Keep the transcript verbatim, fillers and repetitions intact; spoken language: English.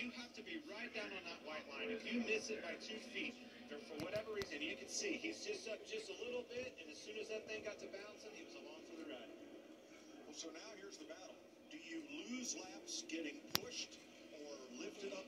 you have to be right down on that white line. If you miss it by two feet, or for whatever reason, you can see he's just up just a little bit, and as soon as that thing got to bouncing, he was along for the ride. Well, so now here's the battle. Do you lose laps getting pushed or lifted up